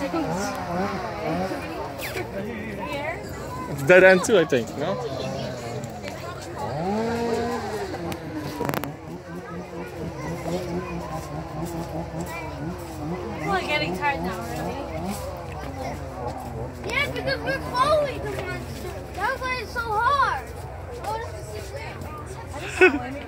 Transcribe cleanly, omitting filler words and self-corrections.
It's dead end too, I think, no? We're getting tired now, really. Yeah, because we're following the monster. That's why it's so hard. Oh, this is so